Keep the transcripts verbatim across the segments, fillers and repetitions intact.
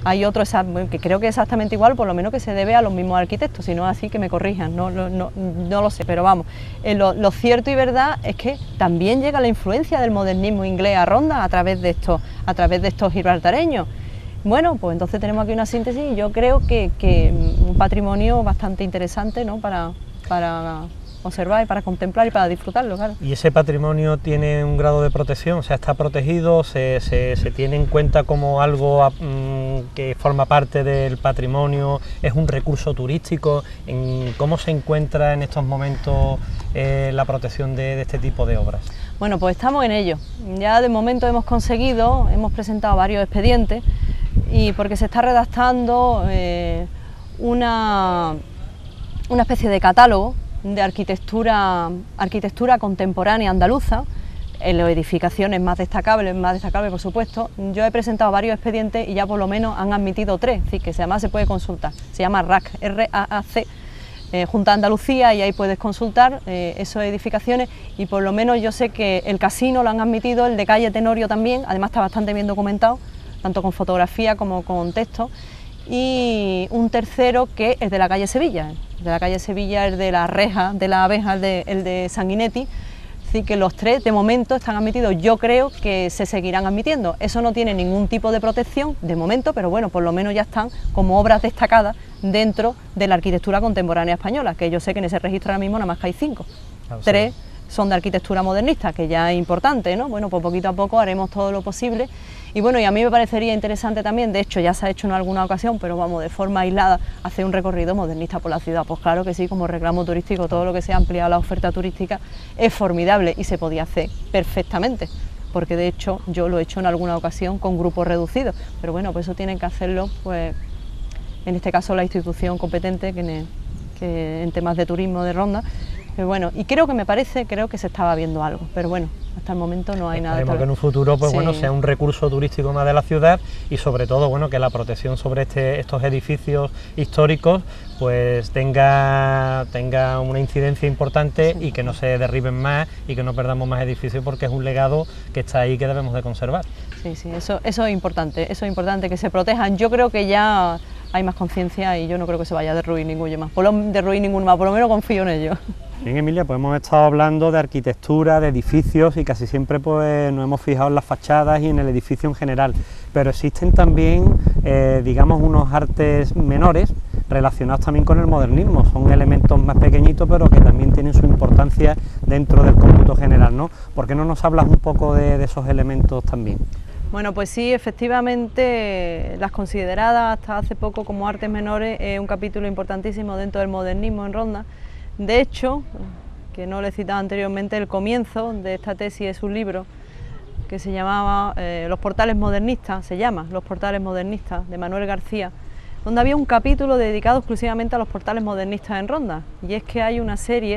hay otro que creo que es exactamente igual, por lo menos que se debe a los mismos arquitectos, si no es así que me corrijan, no, no, no, no lo sé, pero vamos, eh, lo, lo cierto y verdad es que también llega la influencia del modernismo inglés a Ronda a través de estos, a través de estos gibraltareños. Bueno, pues entonces tenemos aquí una síntesis y yo creo que, que un patrimonio bastante interesante, ¿no?, para, para observar y para contemplar y para disfrutarlo, claro. ¿Y ese patrimonio tiene un grado de protección? O sea, ¿está protegido? ¿Se, se, se tiene en cuenta como algo mmm, que forma parte del patrimonio? ¿Es un recurso turístico? ¿En cómo se encuentra en estos momentos eh, la protección de, de este tipo de obras? Bueno, pues estamos en ello. Ya de momento hemos conseguido, hemos presentado varios expedientes y porque se está redactando eh, una, una especie de catálogo de arquitectura, arquitectura contemporánea andaluza, en las edificaciones más destacables, más destacables por supuesto. Yo he presentado varios expedientes y ya por lo menos han admitido tres, es decir, que además se puede consultar, se llama R A C, R A A C, eh, Junta de Andalucía, y ahí puedes consultar eh, esas edificaciones, y por lo menos yo sé que el casino lo han admitido, el de calle Tenorio también, además está bastante bien documentado, tanto con fotografía como con texto, y un tercero que es de la calle Sevilla, de la calle Sevilla, el de la reja de la abeja, el de, el de Sanguinetti. Así que los tres de momento están admitidos, yo creo que se seguirán admitiendo. Eso no tiene ningún tipo de protección de momento, pero bueno, por lo menos ya están como obras destacadas dentro de la arquitectura contemporánea española, que yo sé que en ese registro ahora mismo nada más que hay cinco. Claro, tres son de arquitectura modernista, que ya es importante, ¿no? Bueno, pues poquito a poco haremos todo lo posible. Y bueno, y a mí me parecería interesante también, de hecho ya se ha hecho en alguna ocasión, pero vamos, de forma aislada, hacer un recorrido modernista por la ciudad. Pues claro que sí, como reclamo turístico, todo lo que sea ampliar la oferta turística es formidable y se podía hacer perfectamente, porque de hecho yo lo he hecho en alguna ocasión con grupos reducidos, pero bueno, pues eso tienen que hacerlo, pues en este caso la institución competente que en, que en temas de turismo de Ronda. Pero bueno, y creo que me parece, creo que se estaba viendo algo, pero bueno, hasta el momento no hay nada. Esperemos que en un futuro, pues sí, bueno, sea un recurso turístico más de la ciudad y sobre todo, bueno, que la protección sobre este, estos edificios históricos, pues tenga, tenga una incidencia importante, sí, y que no se derriben más y que no perdamos más edificios, porque es un legado que está ahí que debemos de conservar. Sí, sí, eso, eso es importante, eso es importante, que se protejan. Yo creo que ya hay más conciencia y yo no creo que se vaya a derruir ninguno más, por lo, derruir ninguno más, por lo menos confío en ello. Bien, Emilia, pues hemos estado hablando de arquitectura, de edificios y casi siempre pues nos hemos fijado en las fachadas y en el edificio en general, pero existen también, eh, digamos, unos artes menores relacionados también con el modernismo, son elementos más pequeñitos pero que también tienen su importancia dentro del cómputo general, ¿no? ¿Por qué no nos hablas un poco de, de esos elementos también? Bueno, pues sí, efectivamente, las consideradas hasta hace poco como artes menores es un capítulo importantísimo dentro del modernismo en Ronda. De hecho, que no lo he citado anteriormente, el comienzo de esta tesis es un libro que se llamaba eh, Los portales modernistas, se llama Los portales modernistas, de Manuel García, donde había un capítulo dedicado exclusivamente a los portales modernistas en Ronda, y es que hay una serie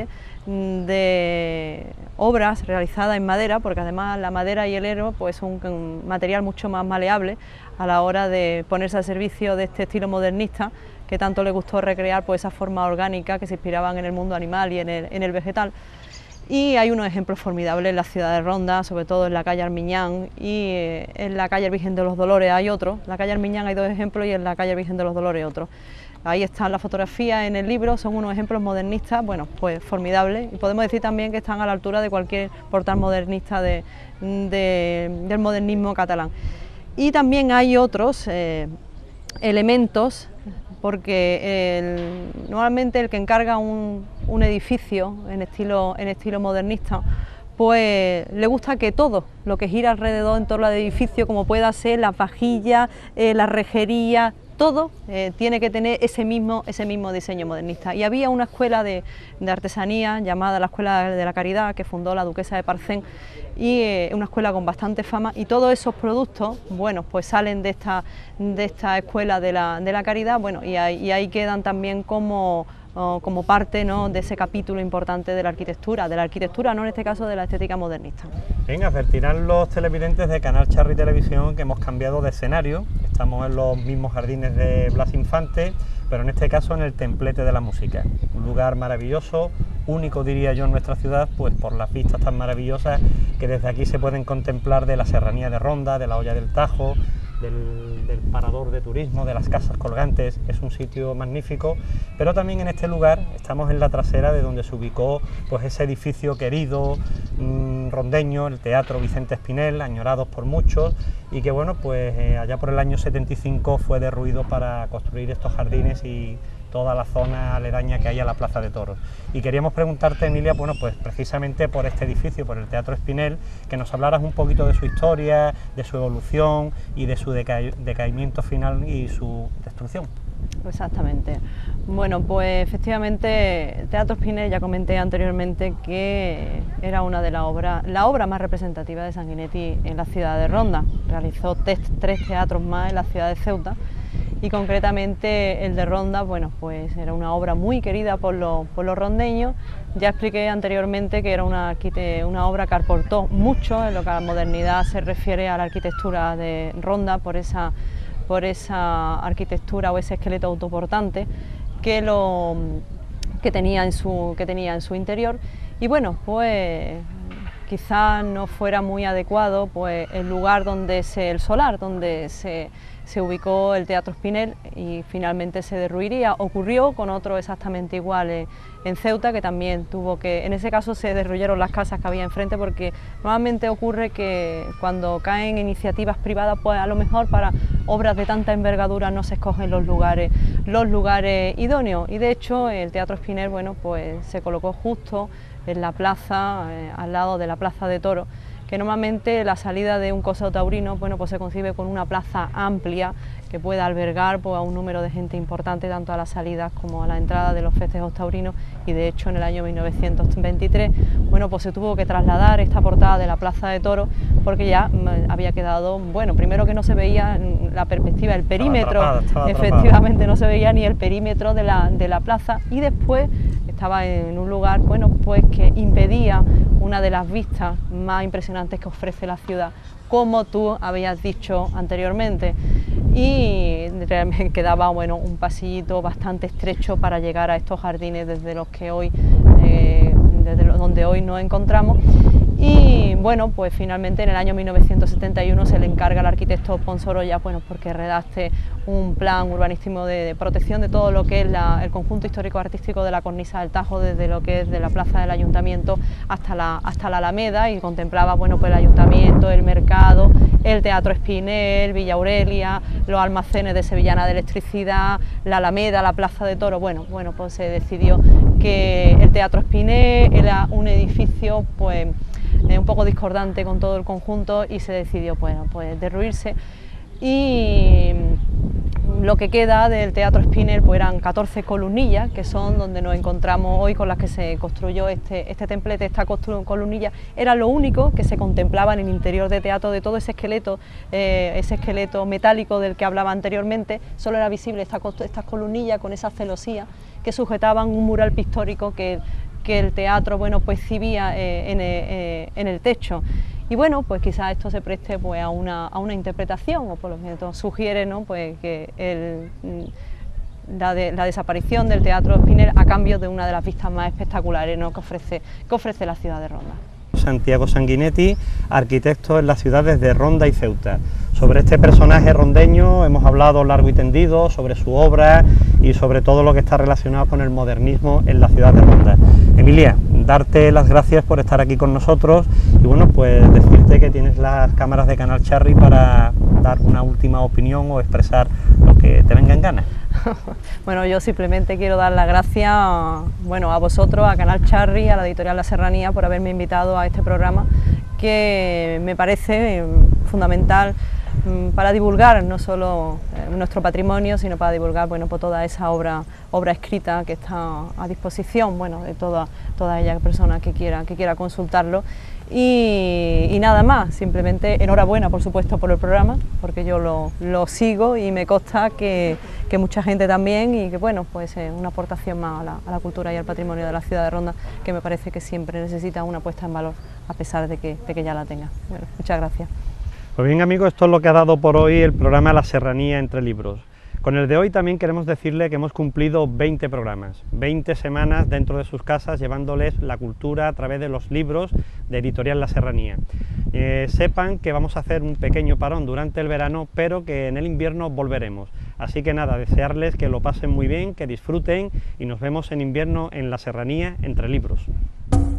de obras realizadas en madera, porque además la madera y el hierro pues son un material mucho más maleable a la hora de ponerse al servicio de este estilo modernista que tanto le gustó recrear, pues esa forma orgánica que se inspiraban en el mundo animal y en el, en el vegetal. Y hay unos ejemplos formidables en la ciudad de Ronda, sobre todo en la calle Armiñán y eh, en la calle Virgen de los Dolores hay otro. En la calle Armiñán hay dos ejemplos y en la calle Virgen de los Dolores otro. Ahí están las fotografías en el libro, son unos ejemplos modernistas, bueno, pues formidables, y podemos decir también que están a la altura de cualquier portal modernista de, de, del modernismo catalán. Y también hay otros eh, elementos, porque el, normalmente el que encarga un, un edificio en estilo, en estilo modernista, pues le gusta que todo lo que gira alrededor en torno al edificio, como pueda ser las vajillas, eh, la rejería, todo eh, tiene que tener ese mismo, ese mismo diseño modernista. Y había una escuela de, de artesanía llamada la Escuela de la Caridad, que fundó la duquesa de Parcén, y eh, una escuela con bastante fama, y todos esos productos, bueno, pues salen de esta, de esta Escuela de la, de la Caridad, bueno, y ahí, y ahí quedan también como, oh, como parte, ¿no?, de ese capítulo importante de la arquitectura, de la arquitectura, no en este caso de la estética modernista. Bien, advertirán los televidentes de Canal Charri Televisión que hemos cambiado de escenario, estamos en los mismos jardines de Blas Infante, pero en este caso en el Templete de la Música, un lugar maravilloso, único diría yo en nuestra ciudad, pues por las vistas tan maravillosas que desde aquí se pueden contemplar de la serranía de Ronda, de la Hoya del Tajo, del, del parador de turismo, de las casas colgantes. Es un sitio magnífico, pero también en este lugar estamos en la trasera de donde se ubicó pues ese edificio querido, mmm, rondeño, el Teatro Vicente Espinel, añorados por muchos, y que bueno, pues eh, allá por el año setenta y cinco fue derruido para construir estos jardines y toda la zona aledaña que hay a la Plaza de Toros. Y queríamos preguntarte, Emilia, bueno, pues precisamente por este edificio, por el Teatro Espinel, que nos hablaras un poquito de su historia, de su evolución y de su deca decaimiento final y su destrucción. Exactamente. Bueno, pues efectivamente el Teatro Espinel, ya comenté anteriormente que era una de las obras, la obra más representativa de Sanguinetti en la ciudad de Ronda. Realizó tres teatros más en la ciudad de Ceuta, y concretamente el de Ronda, bueno, pues era una obra muy querida por los, por los rondeños. Ya expliqué anteriormente que era una, una obra que aportó mucho en lo que a la modernidad se refiere a la arquitectura de Ronda, por esa, por esa arquitectura o ese esqueleto autoportante que, lo, que, tenía en su, que tenía en su interior. Y bueno, pues quizás no fuera muy adecuado pues el lugar donde se, el solar donde se, se ubicó el Teatro Espinel, y finalmente se derruiría. Ocurrió con otro exactamente igual en, en Ceuta, que también tuvo que, en ese caso se destruyeron las casas que había enfrente, porque normalmente ocurre que cuando caen iniciativas privadas, pues a lo mejor para obras de tanta envergadura no se escogen los lugares, los lugares idóneos, y de hecho el Teatro Espinel, bueno, pues se colocó justo en la plaza, eh, al lado de la Plaza de Toros, que normalmente la salida de un coso taurino, bueno, pues se concibe con una plaza amplia que pueda albergar pues, a un número de gente importante, tanto a las salidas como a la entrada de los festejos taurinos, y de hecho en el año mil novecientos veintitrés, bueno, pues se tuvo que trasladar esta portada de la Plaza de Toros, porque ya había quedado, bueno, primero que no se veía la perspectiva, el perímetro, estaba atrapada, estaba efectivamente atrapada. No se veía ni el perímetro de la, de la plaza, y después estaba en un lugar, bueno, pues que impedía una de las vistas más impresionantes que ofrece la ciudad, como tú habías dicho anteriormente, y realmente quedaba, bueno, un pasillito bastante estrecho para llegar a estos jardines desde los que hoy, eh, desde donde hoy nos encontramos. Y bueno, pues finalmente en el año mil novecientos setenta y uno se le encarga al arquitecto Pons Oroya, bueno, porque redacte un plan urbanístico de, de protección de todo lo que es la, el conjunto histórico-artístico de la cornisa del Tajo, desde lo que es de la plaza del ayuntamiento hasta la, hasta la Alameda, y contemplaba, bueno, pues el ayuntamiento, el mercado, el Teatro Espinel, Villa Aurelia, los almacenes de Sevillana de Electricidad, la Alameda, la Plaza de Toros. Bueno, bueno, pues se decidió que el Teatro Espinel era un edificio, pues, un poco discordante con todo el conjunto, y se decidió, bueno, pues derruirse, y lo que queda del Teatro Espinel pues eran catorce columnillas, que son donde nos encontramos hoy, con las que se construyó este, este templete. Esta columnilla era lo único que se contemplaba en el interior de teatro, de todo ese esqueleto, eh, ese esqueleto metálico del que hablaba anteriormente. Solo era visible esta, estas columnillas con esa celosía que sujetaban un mural pictórico que que el teatro, bueno, pues exhibía eh, en, eh, en el techo. Y bueno, pues quizás esto se preste pues a una, a una interpretación, o por lo menos sugiere, ¿no?, pues que el, la, de, la desaparición del Teatro Espinel a cambio de una de las vistas más espectaculares, ¿no?, que ofrece, que ofrece la ciudad de Ronda. Santiago Sanguinetti, arquitecto en las ciudades de Ronda y Ceuta. Sobre este personaje rondeño hemos hablado largo y tendido, sobre su obra y sobre todo lo que está relacionado con el modernismo en la ciudad de Ronda. Emilia, darte las gracias por estar aquí con nosotros, y bueno, pues decirte que tienes las cámaras de Canal Charri para dar una última opinión o expresar lo que te venga en gana. Bueno, yo simplemente quiero dar las gracias, bueno, a vosotros, a Canal Charri, a la editorial La Serranía, por haberme invitado a este programa, que me parece fundamental para divulgar no solo nuestro patrimonio, sino para divulgar, bueno, pues toda esa obra, obra escrita que está a disposición, bueno, de toda, toda aquella persona que quiera, que quiera consultarlo. Y, y nada más, simplemente enhorabuena, por supuesto, por el programa, porque yo lo, lo sigo y me consta que, que mucha gente también, y que bueno, pues es una aportación más a la, a la cultura y al patrimonio de la ciudad de Ronda, que me parece que siempre necesita una puesta en valor, a pesar de que, de que ya la tenga. Bueno, muchas gracias. Pues bien, amigos, esto es lo que ha dado por hoy el programa La Serranía entre libros. Con el de hoy también queremos decirle que hemos cumplido veinte programas, veinte semanas dentro de sus casas llevándoles la cultura a través de los libros de Editorial La Serranía. Eh, sepan que vamos a hacer un pequeño parón durante el verano, pero que en el invierno volveremos. Así que nada, desearles que lo pasen muy bien, que disfruten y nos vemos en invierno en La Serranía entre libros.